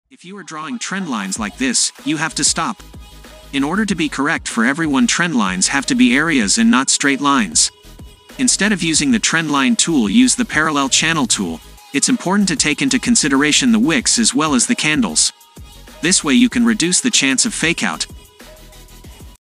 If you are drawing trend lines like this, you have to stop. In order to be correct for everyone, trend lines have to be areas and not straight lines. Instead of using the trend line tool, use the parallel channel tool. It's important to take into consideration the wicks as well as the candles. This way you can reduce the chance of fake out.